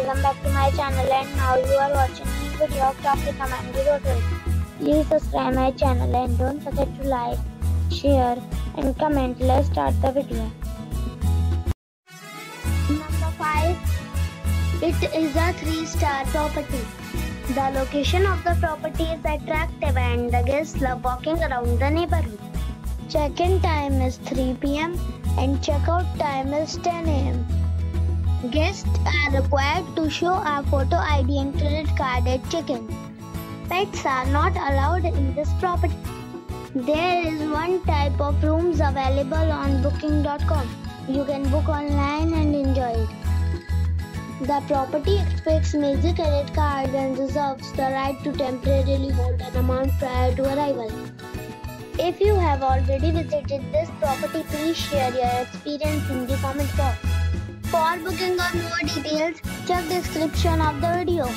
welcome back to my channel, and now you are watching a video of Tropic Commandy Hotel. Please subscribe my channel and don't forget to like, share and comment. Let's start the video. Number 5. It is a 3-star property. The location of the property is attractive and the guests love walking around the neighborhood. Check-in time is 3 p.m. and check-out time is 10 a.m. Guests are required to show a photo ID and credit card at check-in. Pets are not allowed in this property. There is one type of rooms available on booking.com. You can book online and enjoy it. The property expects major credit cards and reserves the right to temporarily hold an amount prior to arrival. If you have already visited this property, please share your experience in the comment box. For booking or more details, check the description of the video.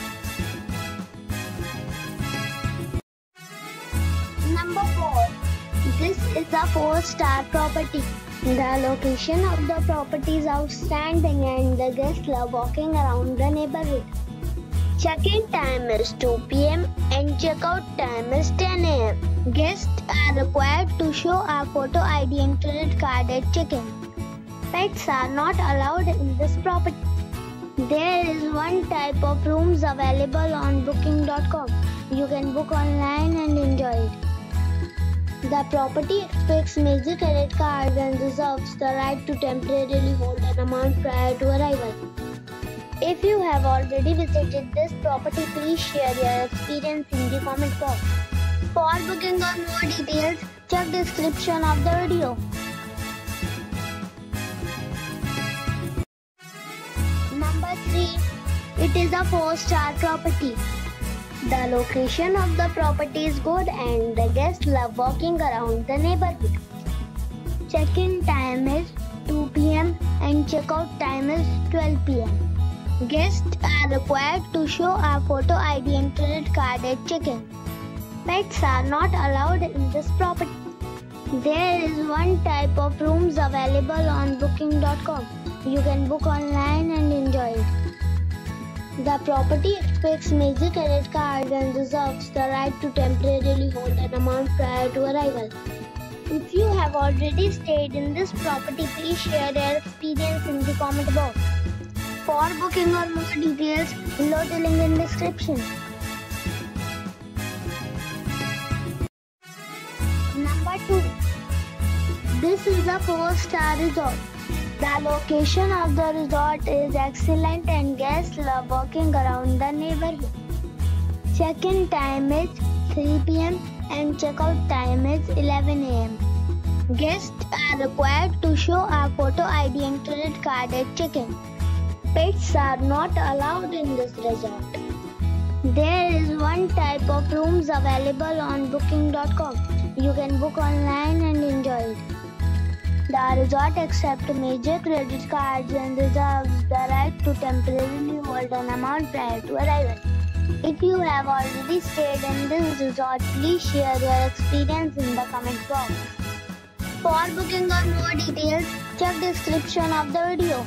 Number 4. This is a 4-star property. The location of the property is outstanding and the guests love walking around the neighborhood. Check-in time is 2 p.m. and check-out time is 10 a.m. Guests are required to show a photo ID and credit card at check-in. Pets are not allowed in this property. There is one type of rooms available on booking.com. You can book online and enjoy it. The property expects major credit cards and reserves the right to temporarily hold an amount prior to arrival. If you have already visited this property, please share your experience in the comment box. For booking or more details, check the description of the video. Number 3. It is a 4-star property. The location of the property is good and the guests love walking around the neighborhood. Check-in time is 2 p.m. and check-out time is 12 p.m. Guests are required to show a photo ID and credit card at check-in. Pets are not allowed in this property. There is one type of rooms available on booking.com. You can book online and enjoy it. The property expects major credit cards and reserves the right to temporarily hold an amount prior to arrival. If you have already stayed in this property, please share your experience in the comment box. For booking or more details, below the link in description. Number 2. This is a 4-star resort. The location of the resort is excellent and guests love walking around the neighborhood. Check-in time is 3 p.m. and check-out time is 11 a.m. Guests are required to show a photo ID and credit card at check-in. Pets are not allowed in this resort. There is one type of rooms available on booking.com. You can book online and enjoy it. The resort accepts major credit cards and reserves the right to temporarily hold an amount prior to arrival. If you have already stayed in this resort, please share your experience in the comment box. For booking or more details, check the description of the video.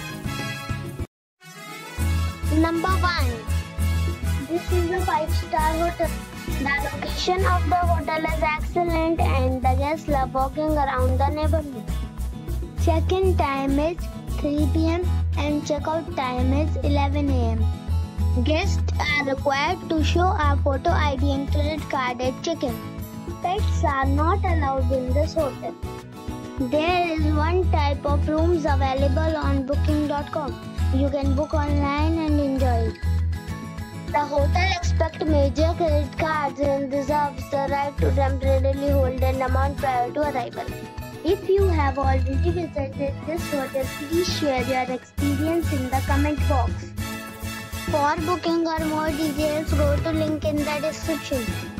Number 1. This is a 5-star hotel. The location of the hotel is excellent and the guests love walking around the neighborhood. Check-in time is 3 p.m. and check-out time is 11 a.m. Guests are required to show a photo ID and credit card at check-in. Pets are not allowed in this hotel. There is one type of rooms available on booking.com. You can book online and enjoy it. The hotel expects major credit cards and reserves the right to temporarily hold an amount prior to arrival. If you have already visited this hotel, please share your experience in the comment box. For booking or more details, go to link in the description.